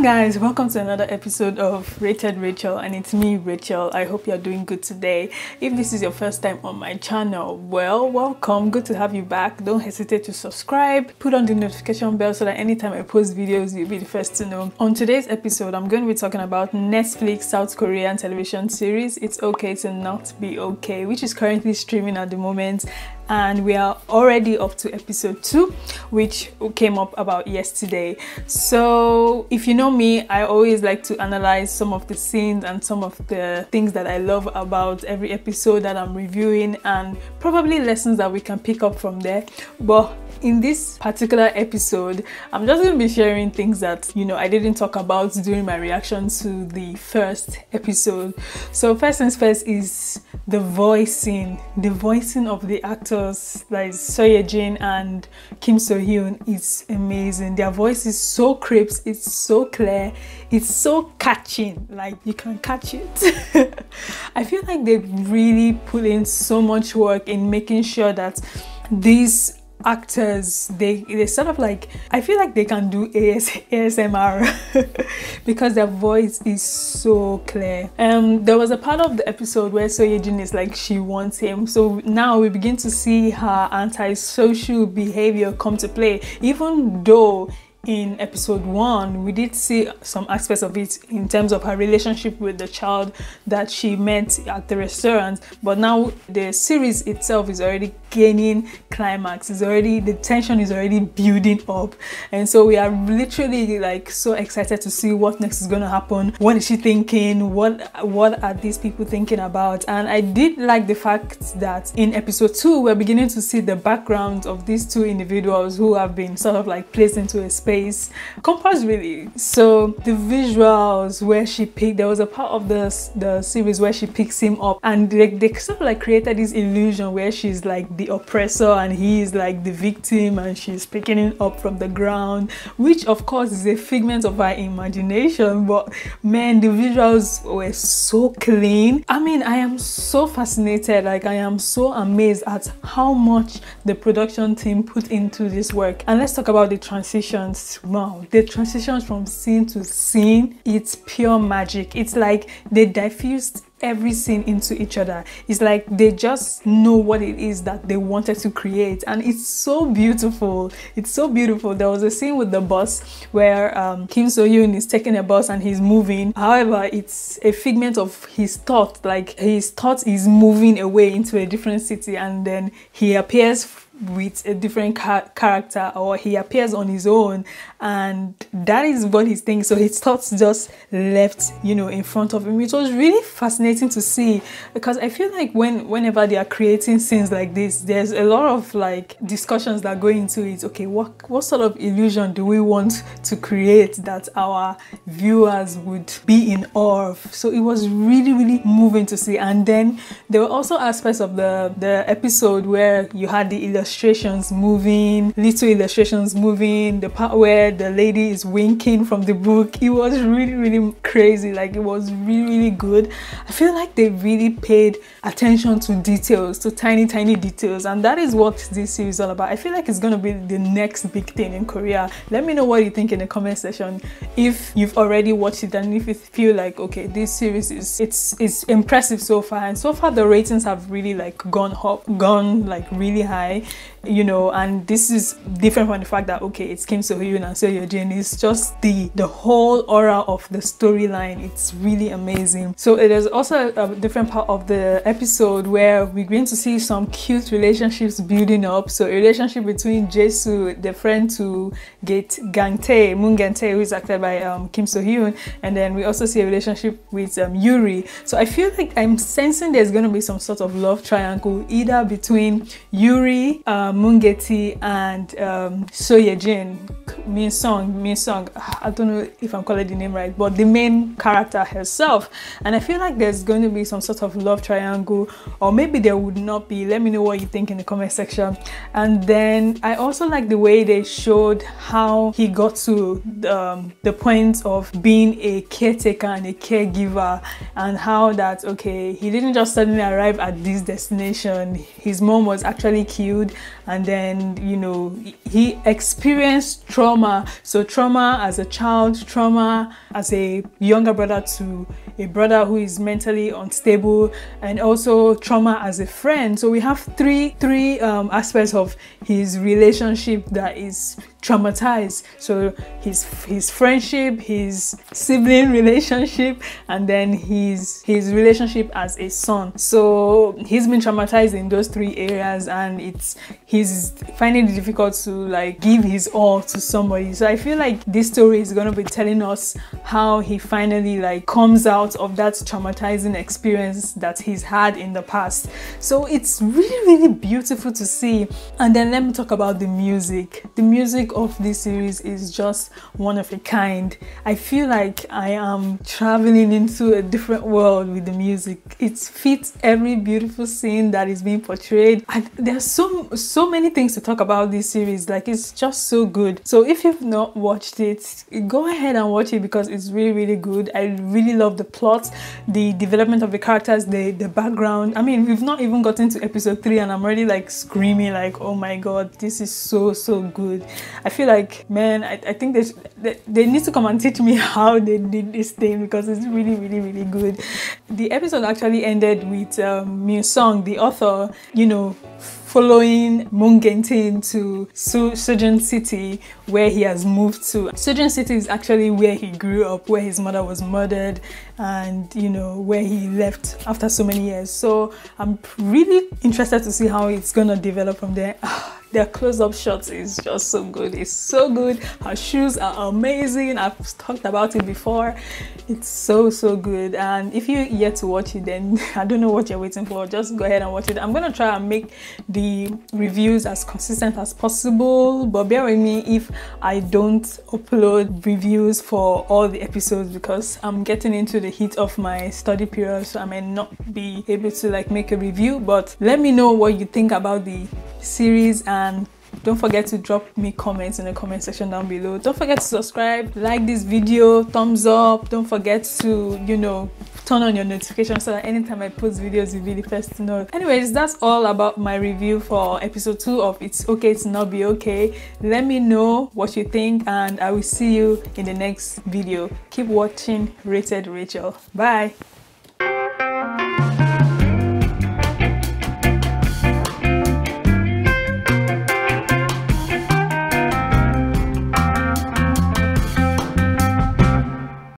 guys, welcome to another episode of Rated Rachel, and it's me, Rachel. I hope you're doing good today. If this is your first time on my channel, well, welcome. Good to have you back. Don't hesitate to subscribe, put on the notification bell so that anytime I post videos, you'll be the first to know. On today's episode, I'm going to be talking about Netflix South Korean television series It's Okay to Not Be Okay, which is currently streaming at the moment. And we are already up to episode 2, which came up about yesterday. So if you know me, I always like to analyze some of the scenes and some of the things that I love about every episode that I'm reviewing, and probably lessons that we can pick up from there. But in this particular episode, I'm just going to be sharing things that, I didn't talk about during my reaction to the first episode. So first things first is the voicing of the actors like Seo Ye-jin and Kim So-hyun is amazing. Their voice is so crisp, it's so clear, it's so catching, like you can catch it. I feel like they really put in so much work in making sure that these actors, they sort of like, I feel like they can do ASMR because their voice is so clear. There was a part of the episode where Seo Ye-jin is like, she wants him, so now we begin to see her antisocial behavior come to play, even though in episode 1 we did see some aspects of it in terms of her relationship with the child that she met at the restaurant. But now the series itself is already gaining climax, the tension is already building up, and so we are literally like so excited to see what next is going to happen. What is she thinking? What are these people thinking about? And I did like the fact that in episode 2 we're beginning to see the background of these two individuals who have been sort of like placed into a space compass, really. So the visuals where she picked, there was a part of the series where she picks him up, and they sort of like created this illusion where she's like the oppressor and he is like the victim, and she's picking him up from the ground, which of course is a figment of her imagination. But man, the visuals were so clean. I mean, I am so fascinated, like I am so amazed at how much the production team put into this work. And let's talk about the transitions. Wow, the transitions from scene to scene, it's pure magic. It's like they diffused every scene into each other. It's like they just know what it is that they wanted to create, and it's so beautiful. It's so beautiful. There was a scene with the bus where Kim So-hyun is taking a bus and he's moving. However, it's a figment of his thought, like his thought is moving away into a different city, and then he appears with a different character, or he appears on his own, and that is what he's thinking. So his thoughts just left in front of him. It was really fascinating to see, because I feel like whenever they are creating scenes like this, there's a lot of like discussions that go into it. Okay, what sort of illusion do we want to create that our viewers would be in awe of? So it was really moving to see. And then there were also aspects of the episode where you had the illustrations moving, little illustrations moving, the part where the lady is winking from the book. It was really crazy. Like, it was really good. I feel like they really paid attention to details, to tiny details, and that is what this series is all about. I feel like it's gonna be the next big thing in Korea. Let me know what you think in the comment section, if you've already watched it, and if you feel like, okay, this series is impressive so far. And so far the ratings have really like gone like really high, and this is different from the fact that, okay, it's Kim So-hyun and Seo Ye-jin. It's just the whole aura of the storyline. It's really amazing. So it is also a different part of the episode where we're going to see some cute relationships building up. So a relationship between Jae-soo, the friend to Gang-tae, Moon Gang-tae, who is acted by Kim So-hyun, and then we also see a relationship with Yuri. So I feel like I'm sensing there's going to be some sort of love triangle, either between Yuri, Moon Gang-tae, and Seo Ye-jin, Min Sung. I don't know if I'm calling the name right, but the main character herself. And I feel like there's going to be some sort of love triangle, or maybe there would not be. Let me know what you think in the comment section. And then I also like the way they showed how he got to the point of being a caretaker and a caregiver, and how that, okay, he didn't just suddenly arrive at this destination. His mom was actually killed, and then, you know, he experienced trauma. So trauma as a child, trauma as a younger brother to a brother who is mentally unstable, and also trauma as a friend. So we have three aspects of his relationship that is traumatized. So his friendship, his sibling relationship, and then his relationship as a son. So he's been traumatized in those three areas, and he's finding it difficult to like give his all to somebody. So I feel like this story is going to be telling us how he finally like comes out of that traumatizing experience that he's had in the past. So it's really beautiful to see. And then let me talk about the music. The music of this series is just one of a kind. I feel like I am traveling into a different world with the music. It fits every beautiful scene that is being portrayed, and there's so many things to talk about this series. Like, it's just so good. So if you've not watched it, go ahead and watch it because it's really good. I really love the plot, the development of the characters, the background. I mean, we've not even gotten to episode 3 and I'm already like screaming like, oh my god, this is so good. I feel like, man, I think they need to come and teach me how they did this thing because it's really good. The episode actually ended with Miu Song, the author, you know, following Moon Gentin to Sujin City, where he has moved to. Sujin City is actually where he grew up, where his mother was murdered, and you know, where he left after so many years. So I'm really interested to see how it's gonna develop from there. Their close-up shots is just so good. It's so good. Her shoes are amazing. I've talked about it before. It's so good. And if you're yet to watch it, then I don't know what you're waiting for. Just go ahead and watch it. I'm gonna try and make the reviews as consistent as possible, but bear with me if I don't upload reviews for all the episodes because I'm getting into the heat of my study period, so I may not be able to like make a review. But let me know what you think about the series, and don't forget to drop me comments in the comment section down below. Don't forget to subscribe, like this video, thumbs up. Don't forget to, you know, turn on your notifications so that anytime I post videos you'll be the first to know. Anyways, that's all about my review for episode 2 of It's Okay to Not Be Okay. Let me know what you think and I will see you in the next video. Keep watching Rated Rachel. Bye.